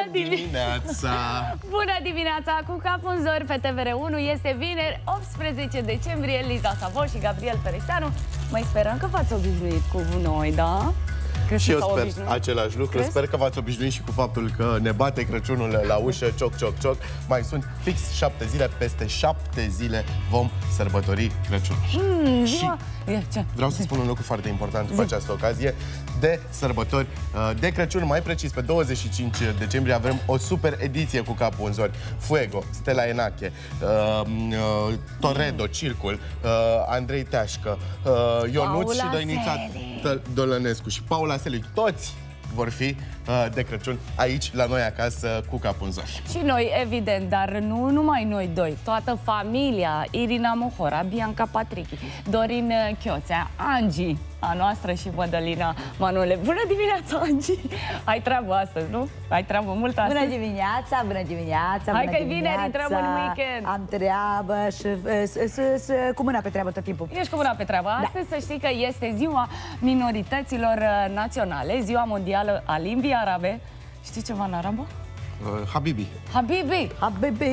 dimineața! Bună dimineața! Cu Capul în Zori pe TVR1 este vineri, 18 decembrie. Liza Savon și Gabriel Pereșteanu. Mai sperăm că v-ați obișnuit cu noi, da? Și eu sper același lucru. Crezi? Sper că v-ați obișnuit și cu faptul că ne bate Crăciunul la ușă, cioc, cioc, cioc. Mai sunt fix 7 zile, peste 7 zile vom sărbători Crăciunul. Și vreau să spun un lucru foarte important cu această ocazie de sărbători de Crăciun, mai precis pe 25 decembrie avem o super ediție cu Capul în Zori. Fuego, Stella Enache, Toredo, Circul, Andrei Teașcă, Ionuț și Doinița Dolănescu și Paula Selic, toți vor fi de Crăciun aici, la noi acasă, cu Capul în Zori. Și noi, evident, dar nu numai noi doi, toată familia, Irina Mohora, Bianca Patrichi, Dorin Chioțea, Angie, a noastră și Mădălina Manole. Bună dimineața, Angie! Ai treabă astăzi, nu? Ai treabă mult astăzi? Bună dimineața, bună dimineața! Hai că-i vineri, intrăm în weekend! Am treabă și cu mâna pe treabă tot timpul. Ești cu mâna pe treabă. Astăzi să știi că este ziua minorităților naționale, ziua mondială a limbii arabe. Știi ceva în arabă? Habibi. Habibi. Habibi.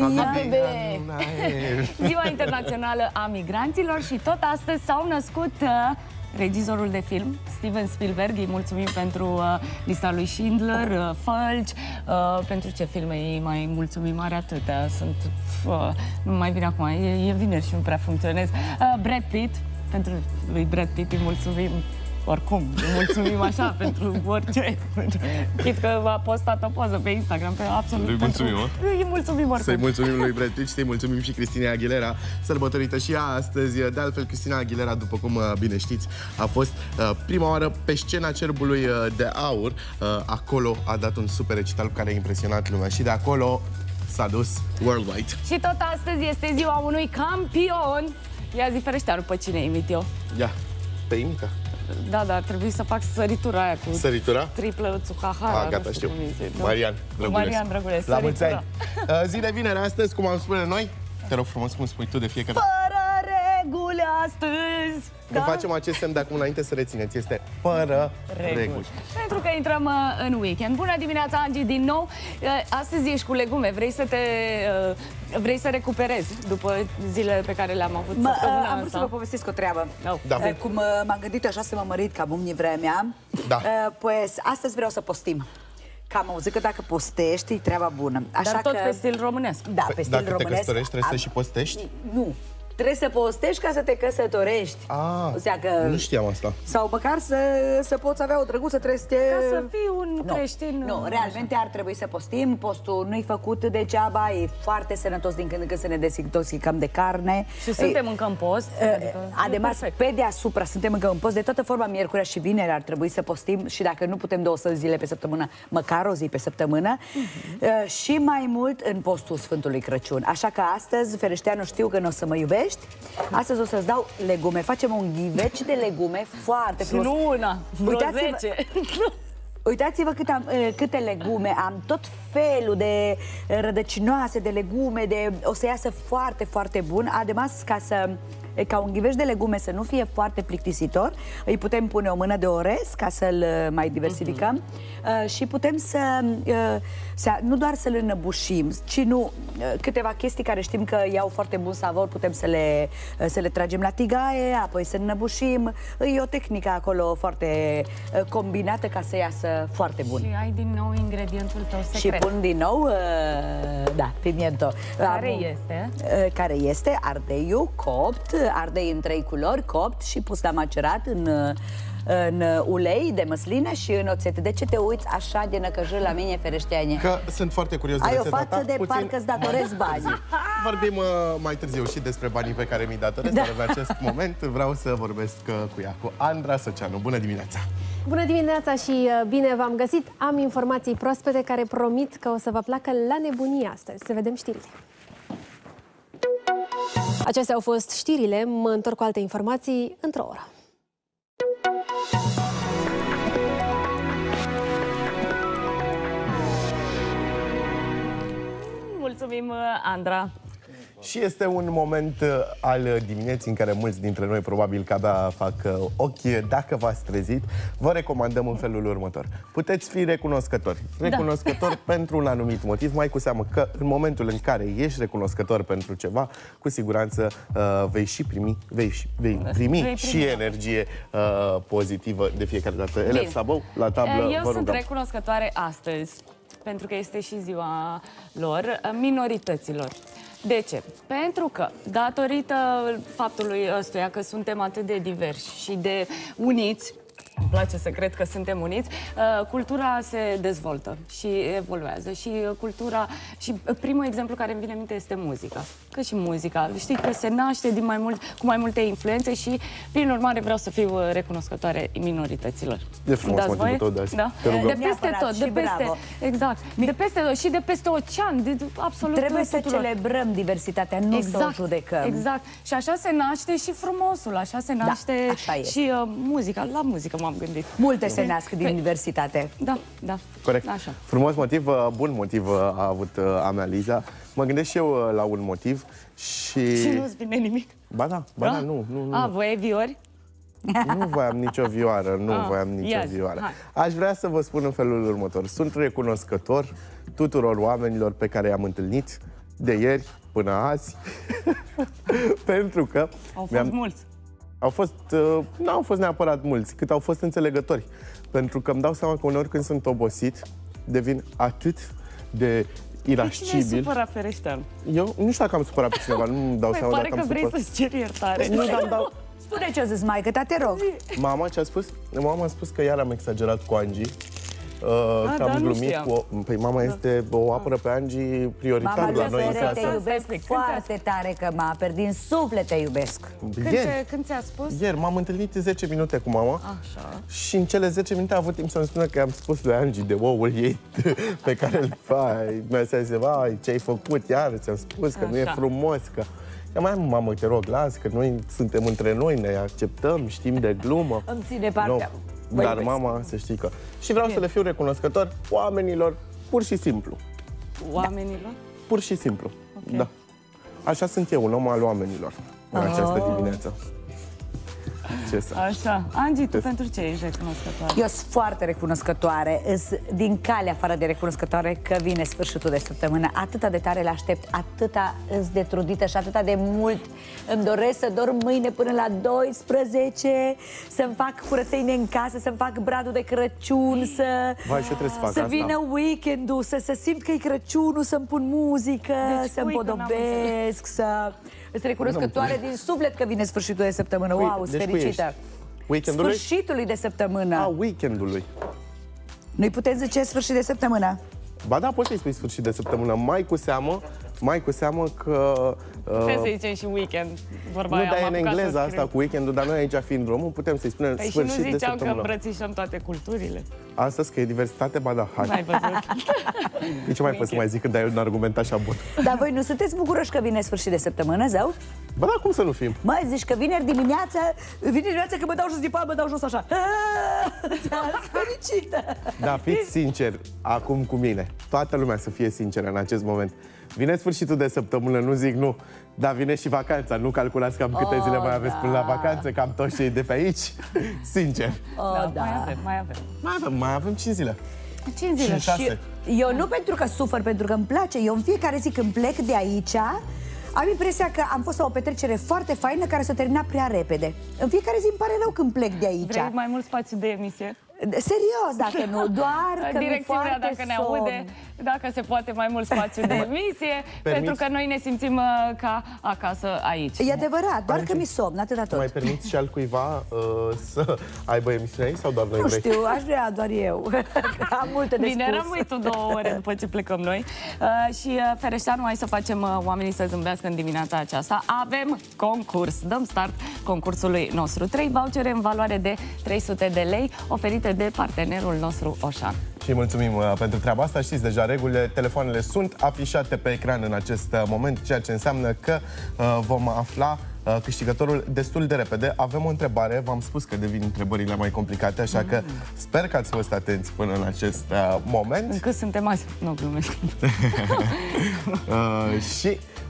Ziua internațională a migranților și tot astăzi s-au născut regizorul de film, Steven Spielberg. Îi mulțumim pentru lista lui Schindler, Fălci, pentru ce filme îi mai mulțumim, are atâtea. Sunt, nu mai vine acum, e vineri și nu prea funcționez. Brad Pitt, pentru lui Brad Pitt îi mulțumim. Oricum, îi mulțumim așa pentru orice. Chit că a postat o poză pe Instagram, pe absolut. Îi mulțumim, îi mulțumim oricum. Să-i mulțumim lui Brad Pitt și să-i mulțumim și Cristina Aguilera, sărbătorită și ea astăzi. De altfel, Cristina Aguilera, după cum bine știți, a fost prima oară pe scena Cerbului de Aur. Acolo a dat un super recital care a impresionat lumea și de acolo s-a dus worldwide. Și tot astăzi este ziua unui campion. Ia zi, Fereșteanu, pe cine imit eu? Ia, te imita. Da, dar trebuie să fac săritura aia cu... Săritura? Triplă Țucahara. Gata, știu. Marian Drăgulescu. Marian Drăgulescu. La mulți ani. Zi de vineri astăzi, cum am spune noi. Te rog frumos, cum spui tu de fiecare dată. Fără reguli astăzi. Când facem acest semn de acum înainte să rețineți, este fără reguli. Pentru că intrăm în weekend. Bună dimineața, Angie, din nou. Astăzi ești cu legume. Vrei să recuperezi după zilele pe care le-am avut săptămâna asta? Am vrut să vă povestesc o treabă. Da. Cum m-am gândit așa să mă mărit ca mumnii vremea, pues astăzi vreau să postim. Că am auzit că dacă postești, e treaba bună. Așa dar tot că... pe stil românesc. Da, pe stil dacă românesc. Dacă te căsătorești, trebuie să și postești? Nu. Trebuie să postești ca să te căsătorești. O sea că... Nu știam asta. Sau măcar să poți avea o drăguță, trebuie să te... Ca să fii un creștin. Nu, realmente ar trebui să postim. Postul nu-i făcut degeaba, e foarte sănătos din când în când să ne desintoxicăm de carne. Și suntem încă în post. Además, pe deasupra suntem încă în post. De toată forma, miercurea și vineri ar trebui să postim și dacă nu putem 2 zile pe săptămână, măcar o zi pe săptămână. Și mai mult în postul Sfântului Crăciun. Așa că astăzi, Fereșteanu, știu că nu o să mă iubești. Astăzi o să-ți dau legume. Facem un ghiveci de legume foarte frumos. Și nu una, vreo 10. Uitați-vă câte legume am, tot felul de rădăcinoase, de legume, o să iasă foarte, foarte bun. Además, ca un ghiveci de legume să nu fie foarte plictisitor, îi putem pune o mână de orez ca să-l mai diversificăm și putem nu doar să-l înăbușim, ci câteva chestii care știm că iau foarte bun savor, putem să le tragem la tigaie, apoi să înăbușim. E o tehnică acolo foarte combinată ca să iasă foarte bun. Și ai din nou ingredientul tău secret. Și pun din nou, pimiento. Care este ardeiul copt, ardei în 3 culori, copt și pus la macerat în ulei de măsline și în oțet. De ce te uiți așa de năcăjuri la mine, Fereșteane? Că sunt foarte curios de ai rețeta o față de parcă-ți datorezi bani. Vorbim mai târziu și despre banii pe care mi-i datorezi, dar în acest moment vreau să vorbesc cu ea, cu Andra Săceanu. Bună dimineața! Bună dimineața și bine v-am găsit! Am informații proaspete care promit că o să vă placă la nebunie astăzi. Să vedem știrile. Acestea au fost știrile. Mă întorc cu alte informații într-o oră. Mulțumim, Andra. Și este un moment al dimineții în care mulți dintre noi probabil că abia fac ochi. Dacă v-ați trezit, vă recomandăm în felul următor. Puteți fi recunoscători. Recunoscători pentru un anumit motiv, mai cu seamă că în momentul în care ești recunoscător pentru ceva, cu siguranță vei primi și energie pozitivă de fiecare dată. Elev Sabou, la tablă, eu sunt recunoscătoare astăzi, pentru că este și ziua lor, minorităților. De ce? Pentru că, datorită faptului ăstuia că suntem atât de diversi și de uniți, îmi place să cred că suntem uniți, cultura se dezvoltă și evoluează. Și cultura, și primul exemplu care îmi vine în minte este muzica. Că și muzica, știi că se naște cu mai multe influențe și, prin urmare, vreau să fiu recunoscătoare minorităților. E frumos motivul tău de azi. Da? De peste tot, de peste, exact, de peste tot și de peste ocean, de absolut trebuie să tuturor. celebrăm diversitatea, nu să o judecăm. Exact. Și așa se naște și frumosul, așa se naște și muzica. La muzică m-am gândit. Multe se nasc din diversitate. Da, da. Corect. Așa. Frumos motiv, bun motiv a avut Analiza. Mă gândesc și eu la un motiv și... Și nu-ți vine nimic? Ba da, nu. Voi ai viori? Nu voiam nicio vioară, vioară. Aș vrea să vă spun în felul următor. Sunt recunoscător tuturor oamenilor pe care i-am întâlnit de ieri până azi. Pentru că... Au fost mulți. N-au fost neapărat mulți, cât au fost înțelegători. Pentru că îmi dau seama că uneori când sunt obosit, devin atât de irascibil. Cine ai supărat, Fereștean? Eu nu știu dacă am supărat pe cineva, nu-mi dau seama pare dacă am că vrei supărat. să-ți ceri iertare. Spune ce a zis maică-ta, te rog. Mama ce a spus? Mama a spus că iar am exagerat cu Angie. Că am glumit cu... Păi mama este o apără pe Angie prioritar la noi în casă. Te iubesc foarte tare, că mă aperi, din suflet te iubesc. Când ți-a spus? Ieri m-am întâlnit 10 minute cu mama. Așa. Și în cele 10 minute a avut timp să-mi spună că am spus lui Angie de oul ei pe care îl fai. Mi-a zis, vai, ce ai făcut iar, ți-am spus că nu e frumos, că... Mamă, te rog, las, că noi suntem între noi, ne acceptăm, știm de glumă. Îmi ține partea. Dar mama, să știi că... Și vreau să le fiu recunoscător oamenilor, pur și simplu. Oamenilor? Pur și simplu, da. Așa sunt eu, un om al oamenilor, în această dimineață. Așa. Angie, tu pentru ce ești recunoscătoare? Eu sunt foarte recunoscătoare, din calea afară de recunoscătoare că vine sfârșitul de săptămână. Atâta de tare l-aștept, atâta îs de trudită și atâta de mult îmi doresc să dorm mâine până la 12, să-mi fac curățenie în casă, să-mi fac bradul de Crăciun, să vină weekendul, să simt că e Crăciunul, să-mi pun muzică, să-mi podobesc, Sunt recunoscătoare din suflet că vine sfârșitul de săptămână. Wow, sunt fericită. Weekendului? Sfârșitului de săptămână. Weekendului. Nu-i putem zice sfârșit de săptămână? Ba da, poți să-i spui sfârșit de săptămână. Mai cu seamă că... Trebuie să zicem și weekend. Vorba nu, dar e în engleză asta cu weekendul, dar noi aici fiind român putem să-i spunem sfârșit de săptămână. Și nu ziceam că îmbrățișăm toate culturile? Astăzi că e diversitate, ba da, hai. N-ai văzut? De ce mai pot să mai zic când ai un argument așa bun? Dar voi nu sunteți bucuroși că vine sfârșit de săptămână, zău? Ba da, cum să nu fim? Mă, zici că vineri dimineața că mă dau jos din pat, mă dau jos așa. Fericită! Da, fiți sinceri acum cu mine. Toată lumea să fie sinceră în acest moment. Vine sfârșitul de săptămână, nu zic nu, dar vine și vacanța. Nu calculați cam câte zile mai aveți până la vacanță, cam toți cei de pe aici. Sincer. Mai avem 5 zile. 5 zile. 6. Eu nu pentru că sufăr, pentru că îmi place. Eu în fiecare zi când plec de aici, am impresia că am fost la o petrecere foarte faină care s-a terminat prea repede. În fiecare zi îmi pare rău când plec de aici. Vrei mai mult spațiu de emisie? Serios, dacă nu, doar că direcțiunea, dacă ne aude, dacă se poate mai mult spațiu de emisie, pentru că noi ne simțim ca acasă aici. E adevărat, doar că mi somn, atâta tot. Mai permiți și altcuiva să aibă emisiunea aici sau doar noi? Nu știu, aș vrea doar eu. Am multe de spus. Bine, rămâi tu 2 ore după ce plecăm noi. Și Fereșteanu, hai să facem oamenii să zâmbească în dimineața aceasta. Avem concurs. Dăm start concursului nostru. 3 vouchere în valoare de 300 de lei oferite de partenerul nostru Oșan. Și mulțumim pentru treaba asta. Știți deja regulile, telefoanele sunt afișate pe ecran în acest moment, ceea ce înseamnă că vom afla câștigătorul destul de repede. Avem o întrebare, v-am spus că devin întrebările mai complicate, așa că sper că ați fost atenți până în acest moment. Încât suntem azi. Nu glumesc. Și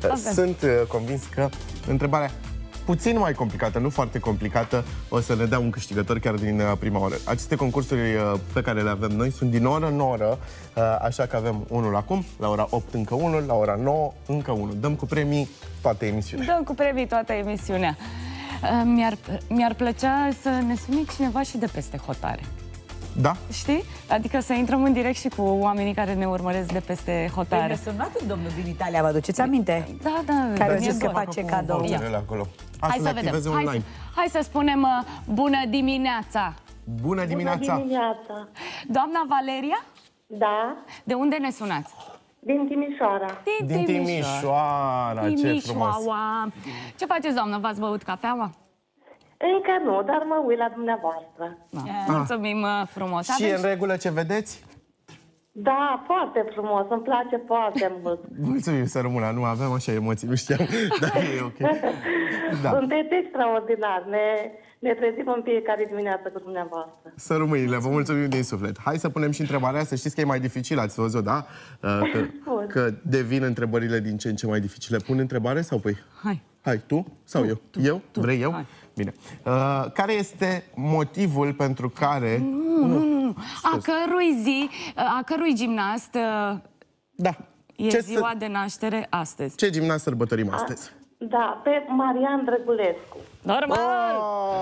Sunt convins că întrebarea puțin mai complicată, nu foarte complicată, o să ne dea un câștigător chiar din prima oră. Aceste concursuri pe care le avem noi sunt din oră în oră, așa că avem unul acum, la ora 8 încă unul, la ora 9 încă unul. Dăm cu premii toată emisiunea. Dăm cu premii toată emisiunea. Mi-ar plăcea să ne sune cineva și de peste hotare. Da? Știi? Adică să intrăm în direct și cu oamenii care ne urmăresc de peste hotare. Ne-a sunat un domnul din Italia, vă aduceți aminte? Da. Care zis că face cadou. Acolo. Hai să vedem. Hai să spunem bună dimineața. Bună dimineața. Bună dimineața. Doamna Valeria? Da, De unde ne sunați? din Timișoara. Din Timișoara, ce frumos. Ce faceți, doamnă? V-ați băut cafeaua? Încă nu, dar mă uit la dumneavoastră. Mulțumim frumos. Și în regulă ce vedeți? Da, foarte frumos, îmi place foarte mult. Mulțumim, să rămână, nu aveam așa emoții, nu știam, dar e ok. Da. Sunteți extraordinar, ne trezim în fiecare dimineață cu dumneavoastră. Să rămâinile, vă mulțumim din suflet. Hai să punem și întrebarea, să știți că e mai dificil, ați văzut, da? Că devin întrebările din ce în ce mai dificile. Pun întrebare sau pui? Hai, tu sau eu? Eu? Vrei eu? Hai. Bine. Care este motivul pentru care... Nu. A cărui gimnast Da. e ziua de naștere astăzi? Ce gimnast sărbătorim astăzi? Da, pe Marian Drăgulescu. Normal!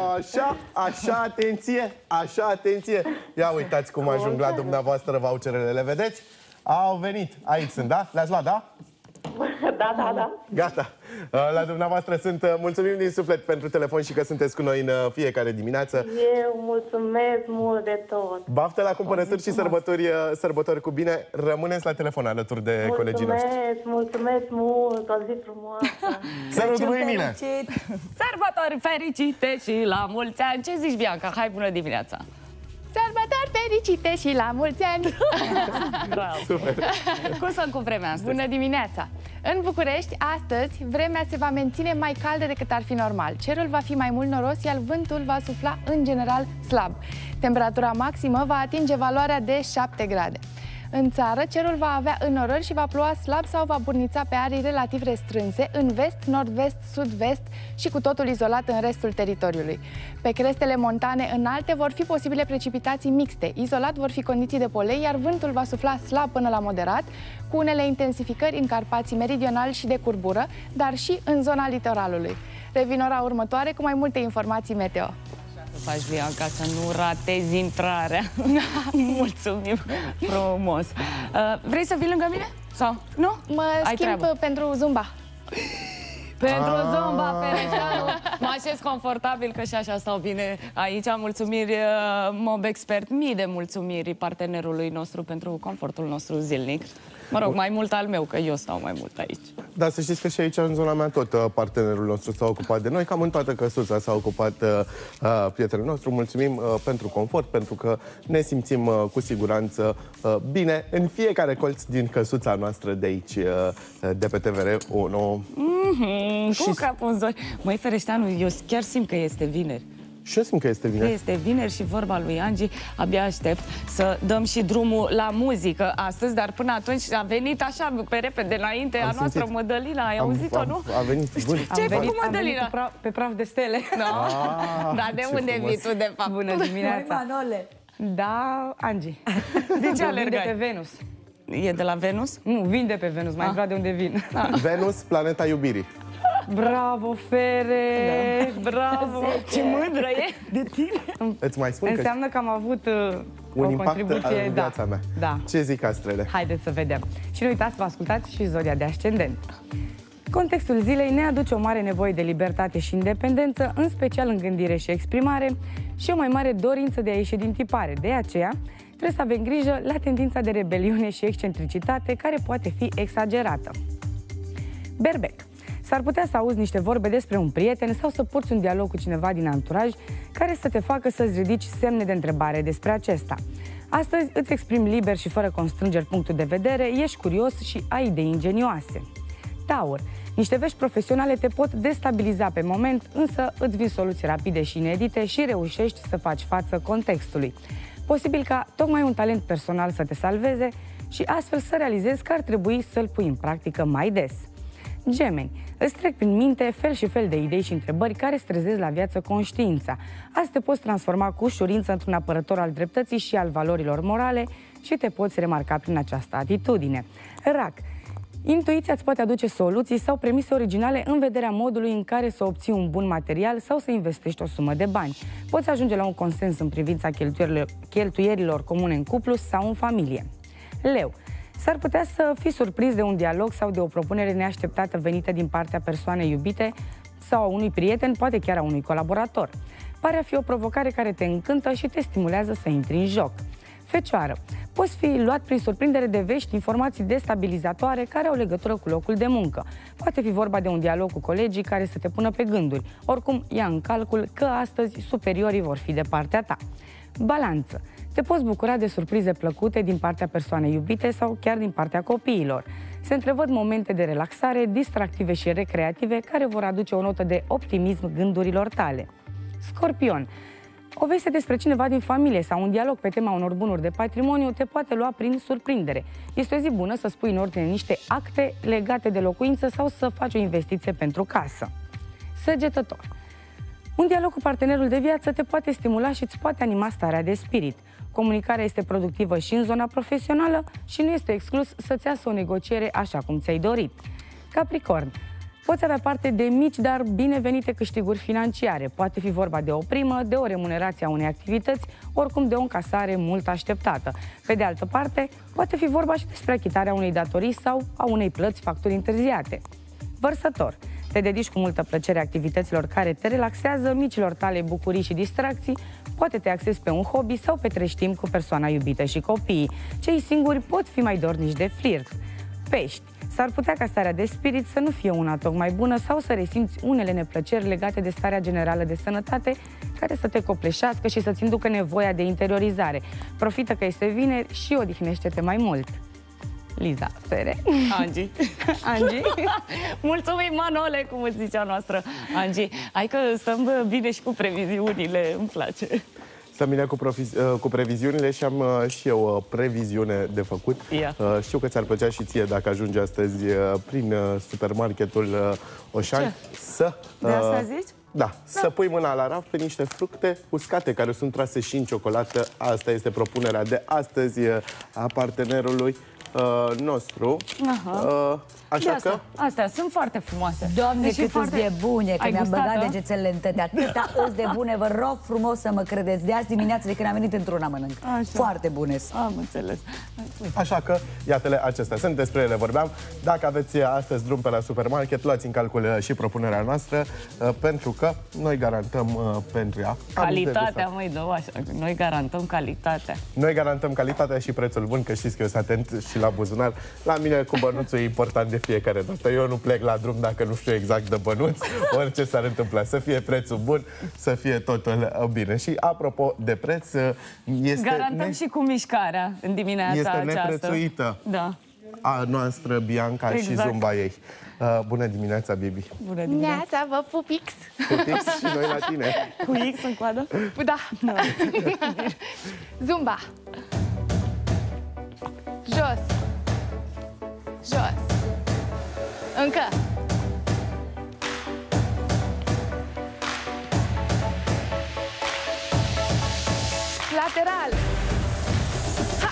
Așa, atenție! Ia uitați cum ajung la dumneavoastră voucherele, le vedeți? Au venit, aici sunt, da? Le-ați luat, da? Da. Gata. La dumneavoastră sunt. Mulțumim din suflet pentru telefon și că sunteți cu noi în fiecare dimineață. Eu mulțumesc mult de tot. Baftă la cumpărături și sărbători cu bine. Rămâneți la telefon alături de colegii noștri. Mulțumesc mult, o zi frumoasă. Sărutul lui Emile. Sărbători fericite și la mulți ani! Ce zici, Bianca? Hai, bună dimineața! Sărbători fericite și la mulți ani! Bravo! Super! Cum sunt cu vremea astăzi? Bună dimineața! În București, astăzi, vremea se va menține mai caldă decât ar fi normal. Cerul va fi mai mult noros, iar vântul va sufla în general slab. Temperatura maximă va atinge valoarea de 7 grade. În țară, cerul va avea înnorări și va ploua slab sau va burnița pe arii relativ restrânse, în vest, nord-vest, sud-vest și cu totul izolat în restul teritoriului. Pe crestele montane înalte vor fi posibile precipitații mixte. Izolat vor fi condiții de polei, iar vântul va sufla slab până la moderat, cu unele intensificări în Carpații meridionali și de curbură, dar și în zona litoralului. Revin ora următoare cu mai multe informații meteo. Să faci, Bianca, să nu ratezi intrarea. Mulțumim frumos. Vrei să vii lângă mine? Sau nu? Mă schimb pentru Zumba. Pentru Zumba Fereșanu. Mă așez confortabil, că și așa stau bine aici. Mulțumiri Mob Expert, mii de mulțumiri partenerului nostru pentru confortul nostru zilnic. Mă rog, mai mult al meu, că eu stau mai mult aici. Da, să știți că și aici, în zona mea, tot partenerul nostru s-a ocupat de noi. Cam în toată căsuța s-a ocupat prietenul nostru. Mulțumim pentru confort, pentru că ne simțim cu siguranță bine în fiecare colț din căsuța noastră de aici, de pe TVR1. Cu capul în zori. Măi, Fereșteanu, eu chiar simt că este vineri. Și eu simt că este vineri. Este vineri și vorba lui Angie. Abia aștept să dăm și drumul la muzică astăzi, dar până atunci a venit așa pe repede înainte a noastră Mădălina. Ai auzit-o, nu? A venit. Bun. Ce-ai făcut, Mădălina? Pe praf de stele. Dar de unde vii tu, de fapt? Bună dimineața. Manole. Da, Angie. De ce Eu vin de alergai? pe Venus. E de la Venus? Nu, vin de pe Venus, mai vreau de unde vin. Venus, planeta iubirii. Bravo, Fere! Bravo! Ce mândră e de tine! Îți mai spun Înseamnă că am avut un o impact contribuție, în viața mea. Da. Ce zic astrele? Haideți să vedem. Și nu uitați să vă ascultați și zodia de ascendent. Contextul zilei ne aduce o mare nevoie de libertate și independență, în special în gândire și exprimare, și o mai mare dorință de a ieși din tipare. De aceea, trebuie să avem grijă la tendința de rebeliune și excentricitate, care poate fi exagerată. Berbec. S-ar putea să auzi niște vorbe despre un prieten sau să porți un dialog cu cineva din anturaj care să te facă să-ți ridici semne de întrebare despre acesta. Astăzi îți exprimi liber și fără constrângeri punctul de vedere, ești curios și ai idei ingenioase. Taur. Niște vești profesionale te pot destabiliza pe moment, însă îți vin soluții rapide și inedite și reușești să faci față contextului. Posibil ca tocmai un talent personal să te salveze și astfel să realizezi că ar trebui să-l pui în practică mai des. Gemeni, îți trec prin minte fel și fel de idei și întrebări care îți trezesc la viață conștiința. Azi te poți transforma cu ușurință într-un apărător al dreptății și al valorilor morale și te poți remarca prin această atitudine. Rac, intuiția îți poate aduce soluții sau premise originale în vederea modului în care să obții un bun material sau să investești o sumă de bani. Poți ajunge la un consens în privința cheltuierilor comune în cuplu sau în familie. Leu, s-ar putea să fii surprins de un dialog sau de o propunere neașteptată venită din partea persoanei iubite sau a unui prieten, poate chiar a unui colaborator. Pare a fi o provocare care te încântă și te stimulează să intri în joc. Fecioară, poți fi luat prin surprindere de vești, informații destabilizatoare care au legătură cu locul de muncă. Poate fi vorba de un dialog cu colegii care să te pună pe gânduri. Oricum, ia în calcul că astăzi superiorii vor fi de partea ta. Balanță. Te poți bucura de surprize plăcute din partea persoanei iubite sau chiar din partea copiilor. Se întrevăd momente de relaxare, distractive și recreative care vor aduce o notă de optimism gândurilor tale. Scorpion. O veste despre cineva din familie sau un dialog pe tema unor bunuri de patrimoniu te poate lua prin surprindere. Este o zi bună să spui în ordine niște acte legate de locuință sau să faci o investiție pentru casă. Săgetător. Un dialog cu partenerul de viață te poate stimula și îți poate anima starea de spirit. Comunicarea este productivă și în zona profesională și nu este exclus să-ți iasă o negociere așa cum ți-ai dorit. Capricorn. Poți avea parte de mici, dar binevenite câștiguri financiare. Poate fi vorba de o primă, de o remunerație a unei activități, oricum de o încasare mult așteptată. Pe de altă parte, poate fi vorba și despre achitarea unei datorii sau a unei plăți facturi întârziate. Vărsător. Te dedici cu multă plăcere activităților care te relaxează, micilor tale bucurii și distracții, poate te axezi pe un hobby sau petrești timp cu persoana iubită și copiii. Cei singuri pot fi mai dornici de flirt. Pești. S-ar putea ca starea de spirit să nu fie una tocmai bună sau să resimți unele neplăceri legate de starea generală de sănătate care să te copleșească și să-ți inducă nevoia de interiorizare. Profită că este vineri și odihnește-te mai mult. Liza Fere. Angie. Angie. Mulțumim, Manole, cum îți zicea noastră. Angie, hai că stăm bine și cu previziunile, îmi place. Stăm bine cu previziunile și am și eu o previziune de făcut. Știu că ți-ar plăcea și ție, dacă ajungi astăzi prin supermarketul Oșan, să... De asta zici? Da, să pui mâna la raft pe niște fructe uscate care sunt trase și în ciocolată. Asta este propunerea de astăzi a partenerului nostru. Așa că... Astea sunt foarte frumoase. Doamne, deci cât foarte... de bune, că mi-am băgat gustat, degețelele în tăte. Atâta îs de bune, vă rog frumos să mă credeți. De azi dimineață, de când am venit, într-una mănânc. Așa. Foarte bune. Am înțeles. Așa că, iată-le, acestea sunt, despre ele vorbeam. Dacă aveți astăzi drum pe la supermarket, luați în calcul și propunerea noastră, pentru că noi garantăm pentru ea. Calitatea, măi, dă așa. Noi garantăm calitatea. Noi garantăm calitatea și prețul bun, că știți că eu sunt atent și la buzunar. La mine cu bănuțul e important de fiecare dată. Eu nu plec la drum dacă nu știu exact de bănuț, orice s-ar întâmpla. Să fie prețul bun, să fie totul bine. Și apropo de preț, este... Garantăm și cu mișcarea în dimineața este aceasta. neprețuită. Da. A noastră, Bianca, exact. și zumba ei. Bună dimineața, Bibi. Bună dimineața. Neața, vă pupix. Pupix și noi la tine. Cu X în coadă? Da. Zumba. Jos. Jos. Încă. Lateral. Ha.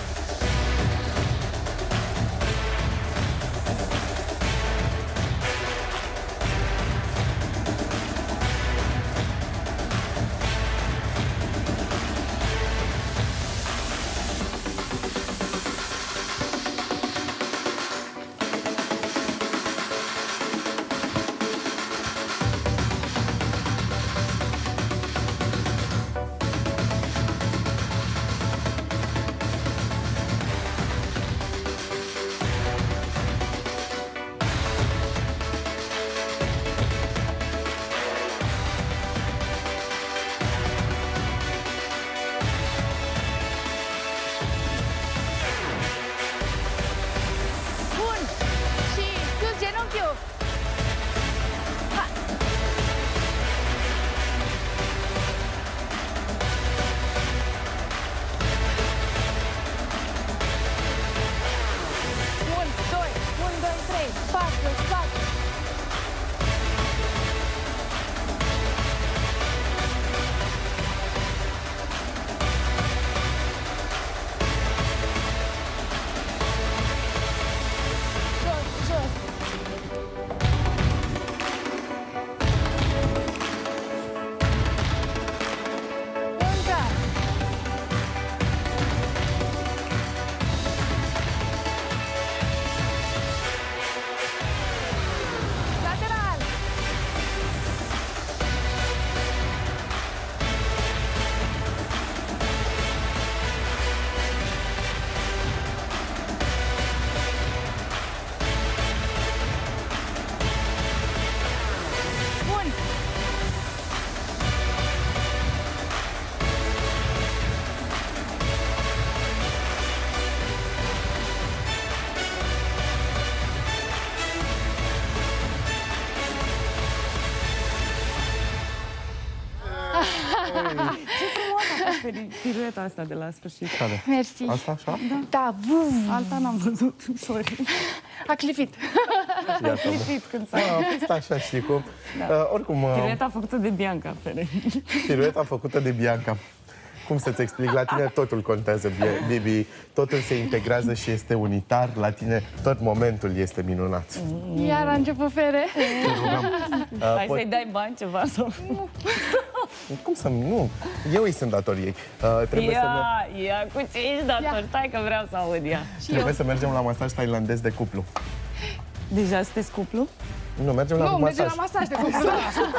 pirueta asta de la sfârșit. Care? Mersi. Asta așa? Da, Alta n-am văzut, sorry. a clipit. Clipit când s-a... Asta așa, știi cum? Oricum... Pirueta făcută de Bianca Fere. Pirueta făcută de Bianca. Cum să-ți explic? La tine totul contează, Bibi. Totul se integrează și este unitar. La tine tot momentul este minunat. Iar a început Fere. Hai să-i dai bani ceva sau... Cum să nu? Eu îi sunt dator ei. Trebuie Ia, cu ce ești dator? Stai că vreau să aud ea. Trebuie să mergem la masaj tailandez de cuplu. Deja sunteți cuplu? Nu, mergem la masaj. mergem la masaj de cuplu.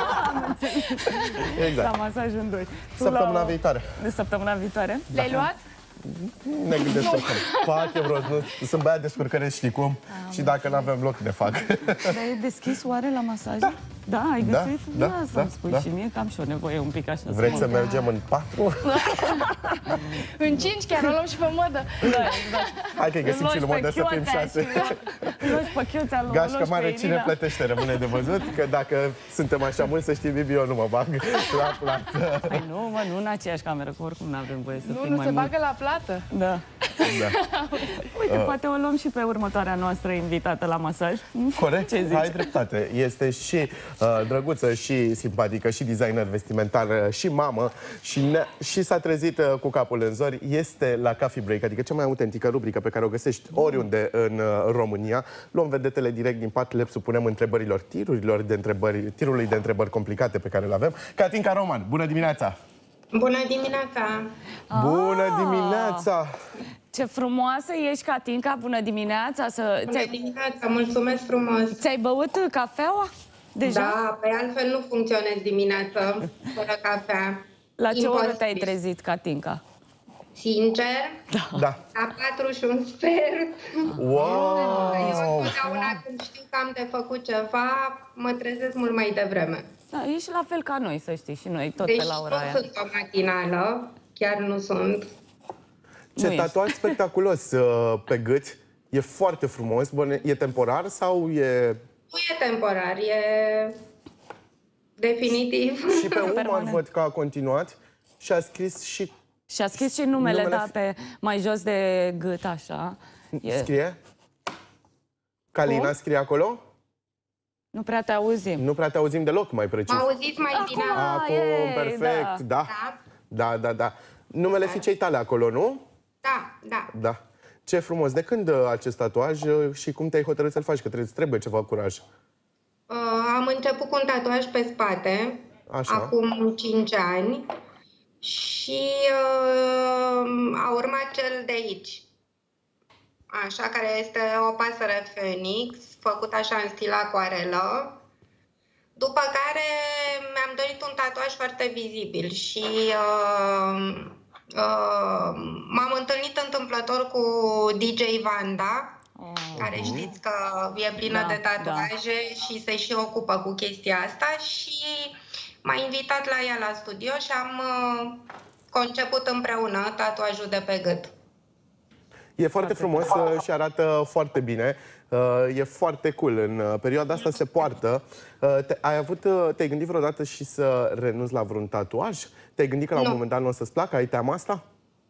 Exact. La masaj în doi. Săptămâna viitoare. De săptămâna viitoare? Le-ai luat? Ne gândesc oricum. Fac eu rost, nu? Sunt băiat descurcăre, știi cum? Și dacă nu avem loc, ne fac. Dar e deschis oare la masaj? Da, ai găsit? Să-mi spui și mie că am și o nevoie un pic așa. Vreți să mergem în 4? În 5 chiar, o luăm și pe modă. Hai că găsim și în modă să fim 6. Luași păchiuța lui, Gașca mare, cine plătește, rămâne de văzut. Că dacă suntem așa mulți, să știi, Bibi, eu nu mă bag la plată. Păi nu, mă, nu în aceeași cameră, că oricum nu avem voie să fim Nu mai se mult. bagă la plată. Da. Uite, poate o luăm și pe următoarea noastră invitată la masaj. Corect, Ce zici? ai dreptate. Este și drăguță, și simpatică, și designer vestimentar, și mamă, și s-a trezit cu capul în zori. Este la Coffee Break, adică cea mai autentică rubrică pe care o găsești oriunde în România. Luăm vedetele direct din pat, le supunem întrebărilor, tirului de întrebări complicate pe care le avem. Catinca Roman, bună dimineața! Bună dimineața! Bună dimineața! Ce frumoasă ești, Catinca, bună dimineața! Bună dimineața, mulțumesc frumos! Ți-ai băut cafeaua? Deja? Da, pe altfel nu funcționez dimineața fără cafea. La ce oră te-ai trezit, Catinca? Sincer? Da. La 4 și un sfert. Wow! Eu întotdeauna când știu că am de făcut ceva, mă trezesc mult mai devreme. Da, ești la fel ca noi, să știi, și noi tot Deci pe la ora aia. nu sunt o matinală, chiar nu sunt. Ce Nu tatuaj spectaculos pe gât. E foarte frumos. Bun, e temporar sau e... Nu e temporar, e definitiv. Și pe umăr văd că a continuat și a scris și... Și a scris și numele, da, pe mai jos de gât, așa. Scrie? Calina scrie acolo? Nu prea te auzim. Nu prea te auzim deloc, mai precis. Mă auziți mai bine? Acum, perfect, da. Da. Numele fiicei tale acolo, nu? Da. Ce frumos. De când acest tatuaj și cum te-ai hotărât să-l faci? Că trebuie ceva curaj. Am început cu un tatuaj pe spate, acum 5 ani. Și a urmat cel de aici. Așa, care este o pasăre Phoenix, făcut așa în stil acoarelă. După care mi-am dorit un tatuaj foarte vizibil și m-am întâlnit întâmplător cu DJ Vanda, care știți că e plină de tatuaje și se și ocupă cu chestia asta și m-a invitat la ea la studio și am conceput împreună tatuajul de pe gât. E foarte frumos și arată foarte bine. E foarte cool. În perioada asta se poartă. Te-ai gândit vreodată și să renunți la vreun tatuaj? Te-ai gândit că la un moment dat nu o să-ți placă? Ai teama asta?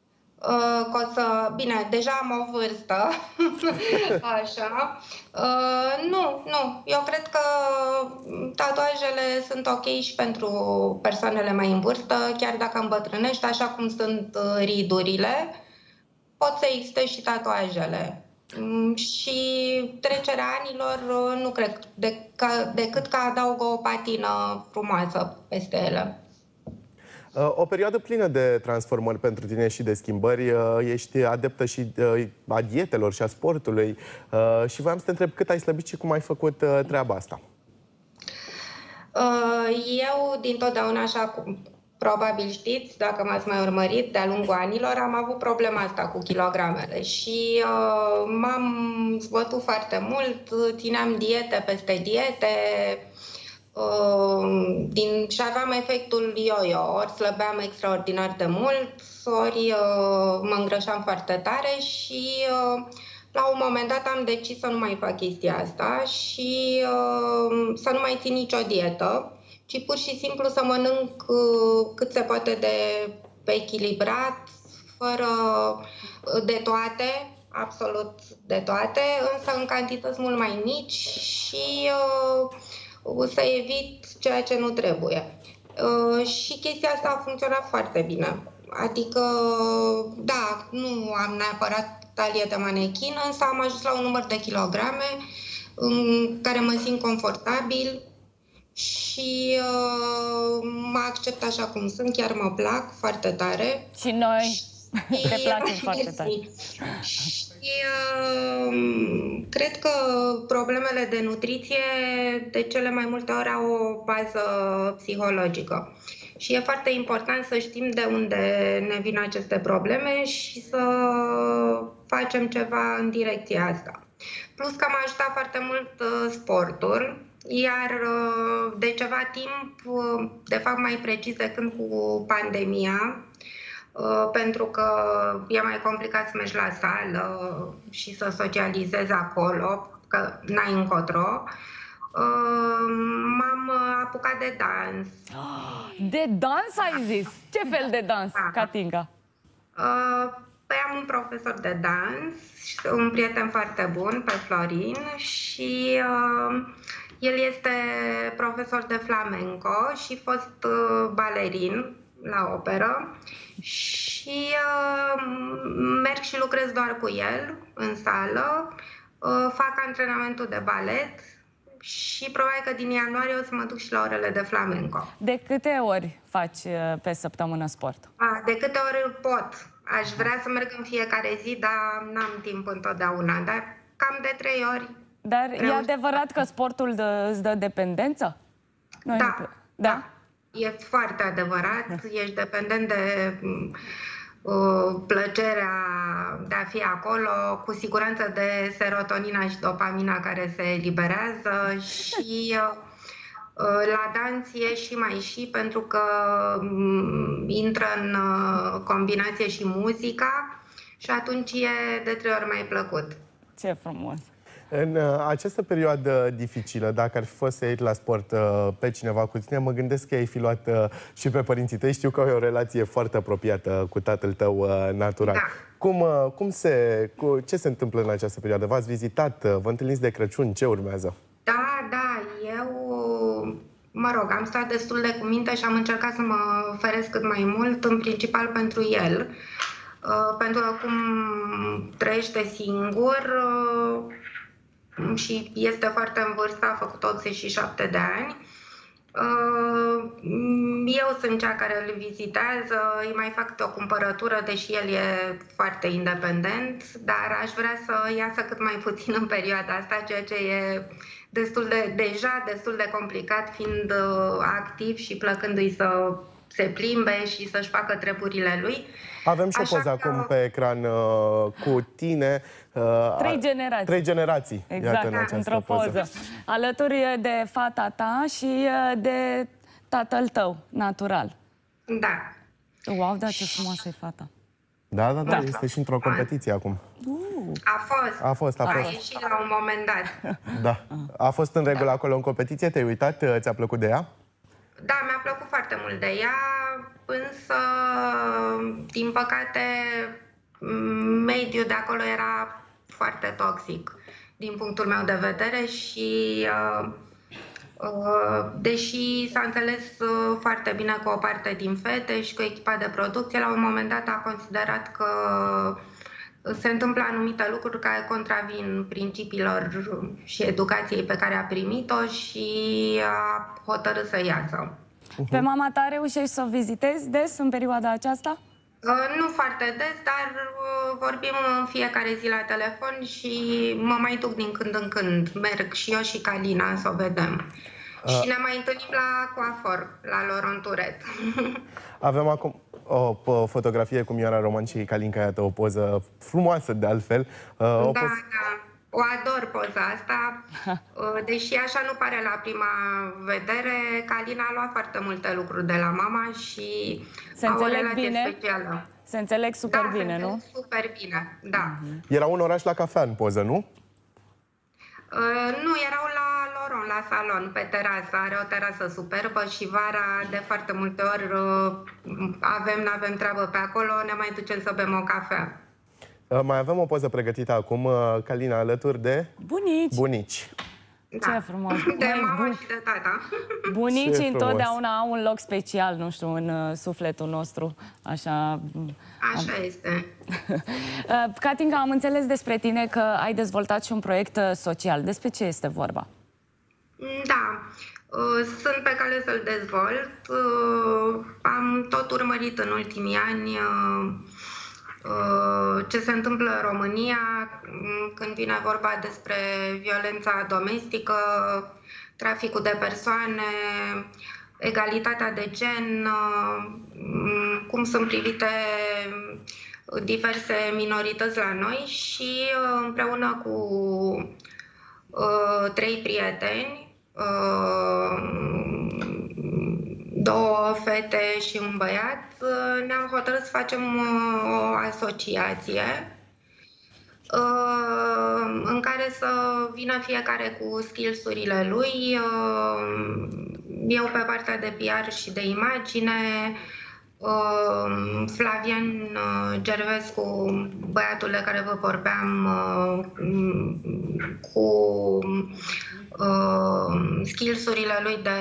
Bine, deja am o vârstă. Așa. Nu. Eu cred că tatuajele sunt ok și pentru persoanele mai în vârstă, chiar dacă îmbătrânești, așa cum sunt ridurile, pot să existe și tatuajele. Și trecerea anilor nu cred decât că adaugă o patină frumoasă peste ele. O perioadă plină de transformări pentru tine și de schimbări. Ești adeptă și a dietelor și a sportului. Și voiam să te întreb cât ai slăbit și cum ai făcut treaba asta. Eu, dintotdeauna, așa cum probabil știți, dacă m-ați mai urmărit de-a lungul anilor, am avut problema asta cu kilogramele și m-am zbătut foarte mult, țineam diete peste diete, și aveam efectul yo-yo, ori slăbeam extraordinar de mult, ori mă îngrășam foarte tare și la un moment dat am decis să nu mai fac chestia asta și să nu mai țin nicio dietă, ci pur și simplu să mănânc cât se poate de echilibrat, fără de toate, absolut de toate, însă în cantități mult mai mici și să evit ceea ce nu trebuie. Și chestia asta a funcționat foarte bine. Adică, da, nu am neapărat talie de manechin, însă am ajuns la un număr de kilograme în care mă simt confortabil și mă accept așa cum sunt, chiar mă plac foarte tare. Și noi te placem foarte tare. Și cred că problemele de nutriție de cele mai multe ori au o bază psihologică. Și e foarte important să știm de unde ne vin aceste probleme și să facem ceva în direcția asta. Plus că m-a ajutat foarte mult sportul, iar de ceva timp, de fapt mai precis de când cu pandemia, pentru că e mai complicat să mergi la sală și să socializezi acolo, că n-ai încotro, m-am apucat de dans. De dans ai zis? Ce fel de dans, Katinka? Păi am un profesor de dans, un prieten foarte bun, pe Florin, și el este profesor de flamenco și fost balerin la operă și merg și lucrez doar cu el în sală, fac antrenamentul de balet și probabil că din ianuarie o să mă duc și la orele de flamenco. De câte ori faci pe săptămână sport? De câte ori pot. Aș vrea să merg în fiecare zi, dar n-am timp întotdeauna, dar cam de 3 ori. Dar e adevărat că sportul îți dă dependență? Da. E foarte adevărat. Ești dependent de plăcerea de a fi acolo, cu siguranță de serotonina și dopamina care se eliberează și la dans e și mai și pentru că intră în combinație și muzica și atunci e de 3 ori mai plăcut. Ce frumos! În această perioadă dificilă, dacă ar fi fost să iei la sport pe cineva cu tine, mă gândesc că ai fi luat și pe părinții tăi. Știu că ai o relație foarte apropiată cu tatăl tău natural. Da. Ce se întâmplă în această perioadă? V-ați vizitat? Vă întâlniți de Crăciun? Ce urmează? Da, mă rog, am stat destul de cu minte și am încercat să mă feresc cât mai mult, în principal pentru el. Pentru că cum trăiește singur și este foarte în vârstă, a făcut 87 de ani, eu sunt cea care îl vizitează, îi mai fac o cumpărătură, deși el e foarte independent, dar aș vrea să iasă cât mai puțin în perioada asta, ceea ce e deja destul de complicat, fiind activ și plăcându-i să se plimbe și să-și facă treburile lui. Avem și o poză acum pe ecran cu tine. 3 generații. 3 generații. Exact, într-o poză. Alături de fata ta și de tatăl tău, natural. Da. Wow, da, ce frumoasă e fata. Da, este și într-o competiție acum. A fost. A ieșit la un moment dat. Da. A fost în regulă acolo în competiție? Te-ai uitat? Ți-a plăcut de ea? Da, mi-a plăcut foarte mult de ea, însă, din păcate, mediul de acolo era foarte toxic, din punctul meu de vedere și, deși s-a înțeles foarte bine cu o parte din fete și cu echipa de producție, la un moment dat a considerat că se întâmplă anumite lucruri care contravin principiilor și educației pe care a primit-o și a hotărât să iasă. Pe mama ta reușești să o vizitezi des în perioada aceasta? Nu foarte des, dar vorbim în fiecare zi la telefon și mă mai duc din când în când. Merg și eu și Calina să o vedem. Și ne mai întâlnim la coafor, la Laurent Tourette. Avem acum o fotografie cu Mioara Roman și Calinca, iată, o poză frumoasă de altfel. Da. O ador poza asta, deși așa nu pare la prima vedere, Calina a luat foarte multe lucruri de la mama și au o relație specială. Se înțeleg super bine, nu? Super bine, da. Era un oraș la cafea în poză, nu? Nu, erau la restaurant la salon, pe terasă. Are o terasă superbă și vara, de foarte multe ori, n-avem treabă pe acolo, ne mai ducem să bem o cafea. Mai avem o poză pregătită acum, Calina, alături de... Bunici. Ce frumos! De mama și de tata. Bunicii întotdeauna au un loc special, nu știu, în sufletul nostru. Așa este. Katinka, am înțeles despre tine că ai dezvoltat și un proiect social. Despre ce este vorba? Da, sunt pe cale să-l dezvolt. Am tot urmărit în ultimii ani ce se întâmplă în România când vine vorba despre violența domestică, traficul de persoane, egalitatea de gen, cum sunt privite diverse minorități la noi și împreună cu 3 prieteni, 2 fete și un băiat, ne-am hotărât să facem o asociație în care să vină fiecare cu skills-urile lui, eu pe partea de PR și de imagine, Flavian Gervescu, băiatul de care vă vorbeam, cu skills-urile lui de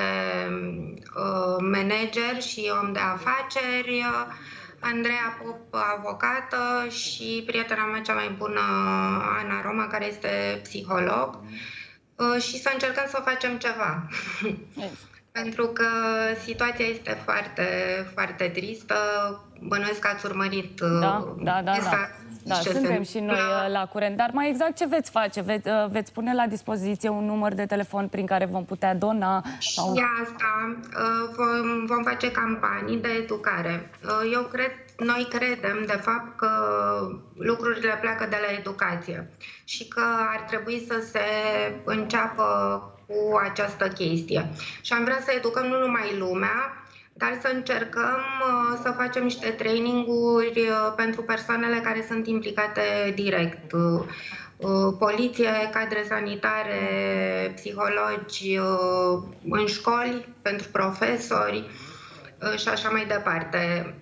manager și om de afaceri, Andreea Pop, avocată, și prietena mea cea mai bună, Ana Roma, care este psiholog, și să încercăm să facem ceva. Pentru că situația este foarte, foarte tristă. Bănuiesc că ați urmărit. Da, suntem și noi la curent. Dar mai exact ce veți face? Veți pune la dispoziție un număr de telefon prin care vom putea dona? Sau... Și asta, vom face campanii de educare. Noi credem, de fapt, că lucrurile pleacă de la educație și că ar trebui să se înceapă cu această chestie. Și am vrea să educăm nu numai lumea, dar să încercăm să facem niște traininguri pentru persoanele care sunt implicate direct. Poliție, cadre sanitare, psihologi, în școli, pentru profesori și așa mai departe.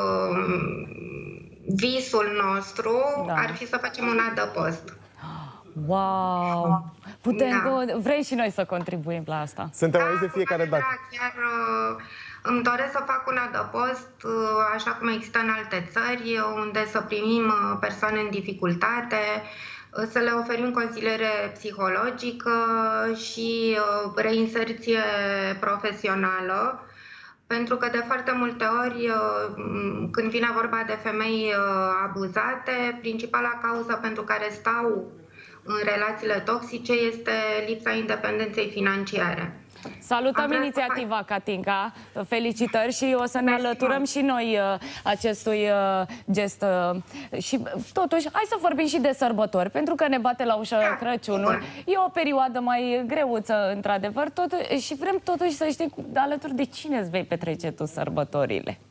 Visul nostru ar fi să facem un adăpost. Wow! Vrei și noi să contribuim la asta? Suntem aici de fiecare dată. Chiar îmi doresc să fac un adăpost, așa cum există în alte țări, unde să primim persoane în dificultate, să le oferim consiliere psihologică și reinserție profesională. Pentru că de foarte multe ori, când vine vorba de femei abuzate, principala cauză pentru care stau în relațiile toxice este lipsa independenței financiare. Salutăm inițiativa, Katinka, felicitări și o să ne alăturăm și noi acestui gest. Și totuși, hai să vorbim și de sărbători, pentru că ne bate la ușă Crăciunul. E o perioadă mai greuță, într-adevăr, și vrem totuși să știm alături de cine îți vei petrece tu sărbătorile.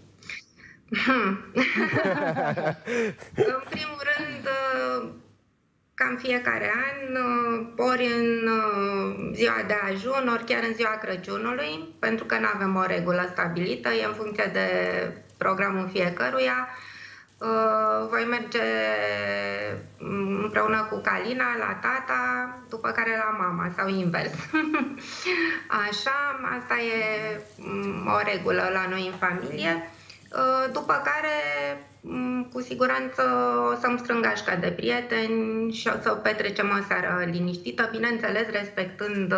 În primul rând, cam fiecare an, ori în ziua de ajun, ori chiar în ziua Crăciunului, pentru că nu avem o regulă stabilită, e în funcție de programul fiecăruia. Voi merge împreună cu Calina la tata, după care la mama, sau invers. Așa, asta e o regulă la noi în familie. După care, cu siguranță, o să-mi strâng gașca de prieteni și o să petrecem o seară liniștită, bineînțeles, respectând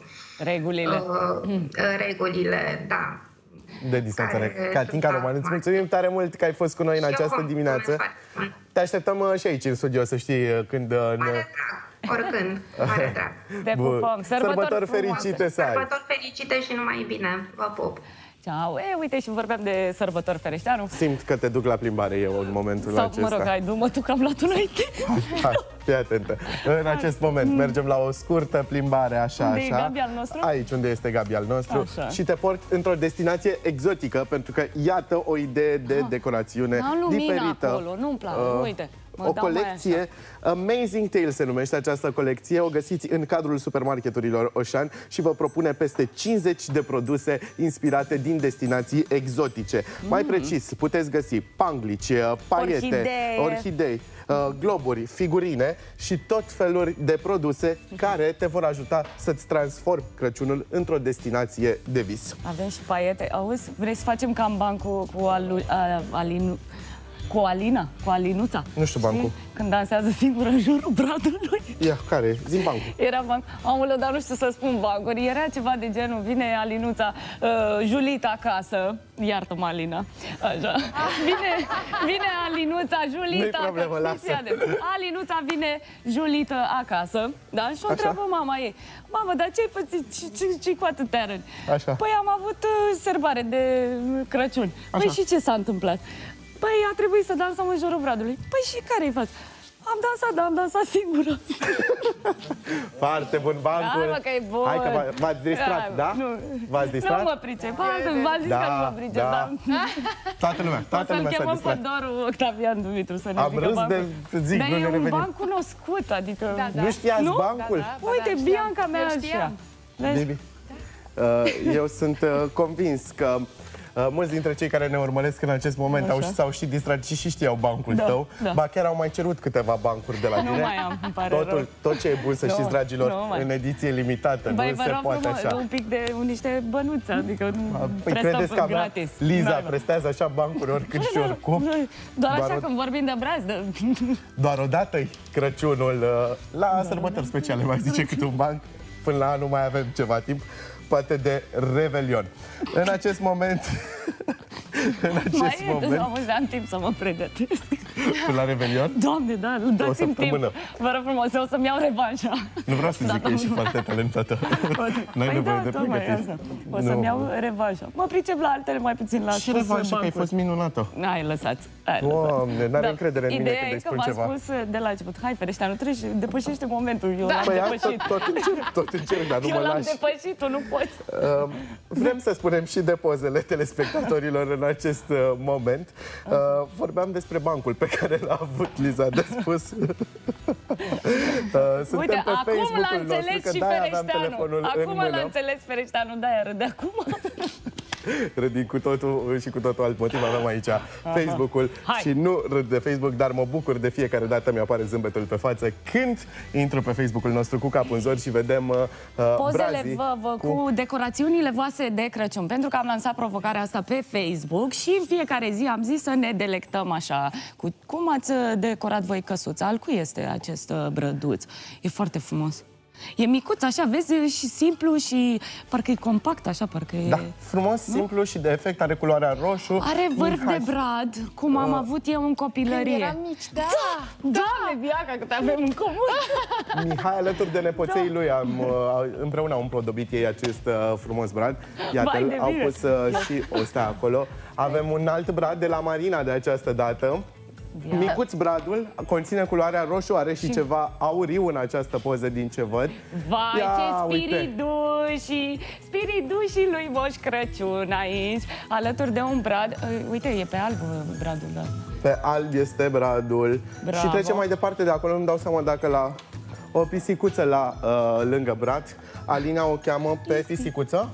regulile, da. De distanțare. Katinka Roman, îți mulțumim tare mult că ai fost cu noi în această dimineață. Te așteptăm și aici în studio, să știi, când... Oricând, mare drag. Te pupăm. Sărbători fericite să ai. Sărbători fericite și numai bine. Vă pup. Ciao. Uite, și vorbeam de sărbători ferești, nu? Simt că te duc la plimbare eu în momentul acesta. Sau, mă rog, hai, du-mă tu că am luat înainte. Fii atentă. În acest moment mergem la o scurtă plimbare, așa, Unde e așa. Gabi al nostru? Aici unde este Gabi al nostru. Așa. Și te port într-o destinație exotică, pentru că iată o idee de decorațiune N-am lumina diferită. acolo, nu-mi place, uite. O colecție, Amazing Tales se numește această colecție, o găsiți în cadrul supermarketurilor Auchan și vă propune peste 50 de produse inspirate din destinații exotice. Mai precis, puteți găsi panglici, paiete, orhidei, globuri, figurine și tot feluri de produse care te vor ajuta să-ți transformi Crăciunul într-o destinație de vis. Avem și paiete. Auzi, vrei să facem cam ban cu Alina? Cu Alinuța? Nu știu bancul. Când dansează singură în jurul bradului. Ia, care? Zi-mi bancul. Era banc. Aoleu, dar nu știu să spun bancuri. Era ceva de genul, vine Alinuța, Julita acasă. Iartă-mă, Alina. Așa. Vine Alinuța, Julita acasă. Alinuța vine Julita acasă. Da? Și o întreabă mama ei. Mamă, dar ce-ai pățit? Ce-i cu atâtea răni? Așa. Păi am avut serbare de Crăciun. Păi și ce s-a întâmplat? Păi a trebuit să dansăm în jurul bradului. Păi și care-i faci? Am dansat, dar am dansat singură. Foarte bun bancul. Da, mă, că e bun. Hai că v-ați distrat, da? V-ați distrat? Nu mă pricep. V-ați zis că nu mă pricep, da. Toată lumea s-a distrat. O să-l chemăm pe Doru Octavian Dumitru să ne zică bancul. Am râs de zic, nu ne revenim. Dar e un banc cunoscut, adică... Nu știați bancul? Uite, Bianca mea știa. Eu sunt convins că mulți dintre cei care ne urmăresc în acest moment s-au și distrat și știau bancul tău. Ba chiar au mai cerut câteva bancuri de la tine. Nu mai am, îmi pare rău. Tot ce e bun, să știți, dragilor, în ediție limitată, nu se poate așa. un pic de niște bănuțe, adică păi credeți că avea Liza prestează așa bancuri oricând și oricum? Doar așa când vorbim de brazdă. Doar odată-i Crăciunul, la sărbători speciale, mai zice câte un banc. Până la anul mai avem ceva timp, poate de Revelion. În acest moment... am timp să mă pregătesc. Până la Revelion? Doamne, da, dați-mi timp. Vă rog frumos, o să-mi iau revanșa. Nu vreau să zic că ești foarte talentată. N-ai nevoie de pregătire. O să-mi iau revanșa. Mă pricep la altele, mai puțin la și revanșa, că ai fost minunată. Hai, lăsați. Doamne, n-are încredere în mine când îi spun ceva. Ideea e că v-am spus de la început, hai, ferește, nu treci, depășește momentul. Eu l-am depășit. Tot încerc, dar nu mă lași. Eu l-am depășit, tu nu poți. Vrem să spunem și de pozele telespectatorilor în acest moment. Vorbeam despre bancul pe care l-a avut Liza de spus. Suntem uite, pe acum l-a înțeles și Fereșteanu. Acum l-a înțeles Fereșteanu, de-aia râde acum. Râd din cu totul și cu totul alt motiv. Avem aici Facebook-ul și nu râd de Facebook, dar mă bucur de fiecare dată, mi-apare zâmbetul pe față când intru pe Facebook-ul nostru cu capul în zor și vedem pozele cu decorațiunile voastre de Crăciun. Pentru că am lansat provocarea asta pe Facebook și în fiecare zi am zis să ne delectăm așa. Cum ați decorat voi căsuța? Al cui este acest brăduț? E foarte frumos. E micuț, așa, vezi, și simplu și parcă e compact, așa, parcă e... Da, frumos, simplu și de efect, are culoarea roșu. Are vârf de brad, cum am avut eu în copilărie. Când eram mici, da! Doamne, Bianca, cât avem în comun! Mihai, alături de nepoței lui, împreună au împodobit ei acest frumos brad. Iată-l, au pus și o stea acolo. Avem un alt brad de la Marina de această dată. Micuț bradul, conține culoarea roșu, are și ceva auriu în această poză din ce văd. Vai, ce spiridușii lui Moș Crăciun aici, alături de un brad. Uite, e pe alb bradul, da. Pe alb este bradul. Bravo. Și trecem mai departe de acolo, nu-mi dau seama dacă la o pisicuță la lângă brad. Alina o cheamă pe pisicuță?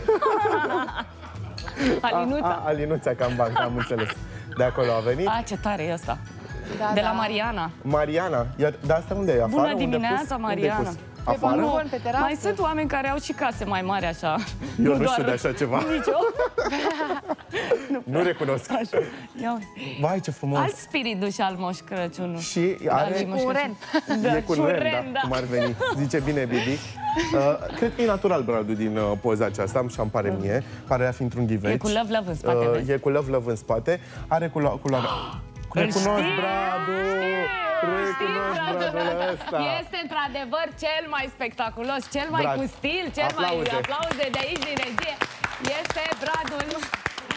Alinuța. Alinuța, cam bancă, am înțeles. De acolo a venit. Ce tare e asta. De la Mariana. Mariana. Dar asta unde e? Afară? Bună dimineața, Mariana. Afară? Mai sunt oameni care au și case mai mari așa. Eu nu știu de așa ceva. Nici eu. Nu recunosc. Așa. Vai, ce frumos. Alt spiriduș al Moș Crăciunul. Și are cu un ren. E cu un ren, da, cum ar veni. Zice bine, Bibi. Cred că e natural bradul din poza aceasta, și-mi pare mie. Pare a fi într-un ghiveci. E cu lăv-lăv în spate, vezi? E cu lăv-lăv în spate. Are culoarea... Recunosc bradul! Recunosc bradul ăsta! Este într-adevăr cel mai spectaculos, cel mai cu stil, cel mai... Aplauze de aici, din regie. Este bradul...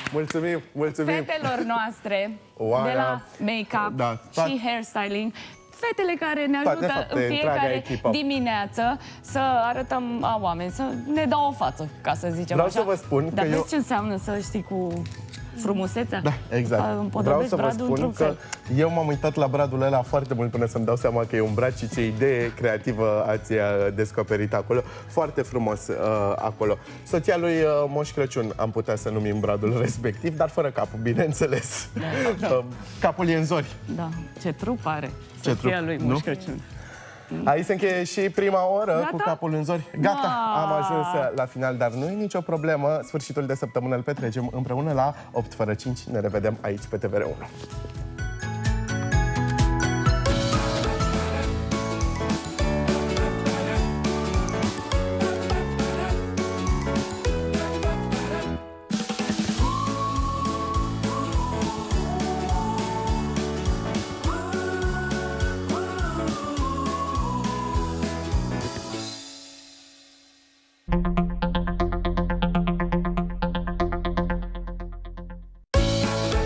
Mulțumim! Fetelor noastre de la make-up și hairstyling. fetele care ne Toate ajută fapte, în întreaga fiecare echipă. dimineață să arătăm la oameni, să ne dau o față, ca să zicem Vreau așa. să vă spun Dar că vezi eu... ce înseamnă să știi cu frumusețea? Da, exact. Vreau Împodobesc să vă Bradul spun într-un că fel. eu m-am uitat la Bradul ăla foarte mult până să-mi dau seama că e un brad și ce idee creativă ați descoperit acolo. Foarte frumos acolo. Soția lui Moș Crăciun am putea să numim Bradul respectiv, dar fără capul, bineînțeles. Capul e în zori. Da, ce trup are Ce soția trup, lui nu? Moș Crăciun. Aici se încheie și prima oră. Gata? Cu capul în zori. Gata, am ajuns la final, dar nu e nicio problemă. Sfârșitul de săptămână îl petrecem împreună la 8 fără 5. Ne revedem aici pe TVR1.